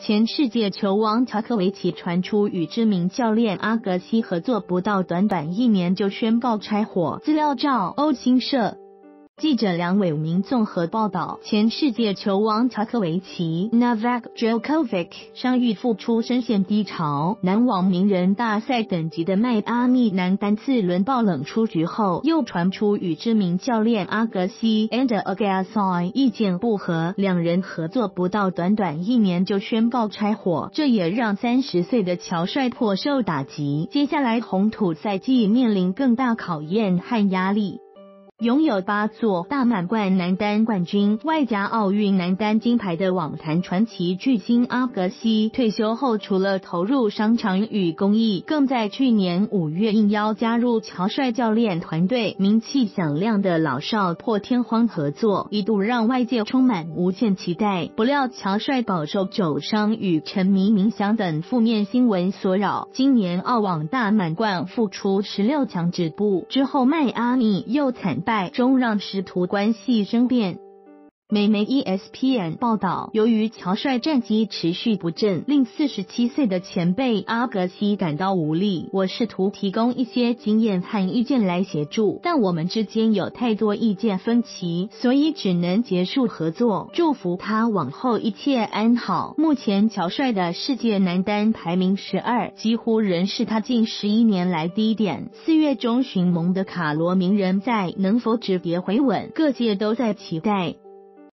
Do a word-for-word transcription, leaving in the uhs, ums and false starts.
前世界球王乔科维奇传出与知名教练阿格西合作，不到短短一年就宣告拆伙。资料照欧新社。记者梁伟明综合报道，前世界球王乔科维奇 Novak Djokovic 伤愈复出，深陷低潮。男网名人大赛等级的迈阿密男单次轮爆冷出局后，又传出与知名教练阿格西 and Agassi 意见不合，两人合作不到短短一年就宣告拆伙，这也让三十岁的乔帅颇受打击。接下来红土赛季面临更大考验和压力。拥有八座大满贯男单冠军，外加奥运男单金牌的网坛传奇巨星阿格西，退休后除了投入商场与公益，更在去年五月应邀加入乔帅教练团队，名气响亮的老少破天荒合作，一度让外界充满无限期待。不料乔帅饱受酒商与沉迷冥想等负面新闻所扰，今年澳网大满贯复出十六强止步之后，迈阿密又惨败中让师徒关系生变。美媒 E S P N 报道，由于乔帅战绩持续不振，令四十七岁的前辈阿格西感到无力。我试图提供一些经验和意见来协助，但我们之间有太多意见分歧，所以只能结束合作。祝福他往后一切安好。目前乔帅的世界男单排名十二，几乎仍是他近十一年来低点。四月中旬蒙的卡罗名人赛能否止跌回稳，各界都在期待。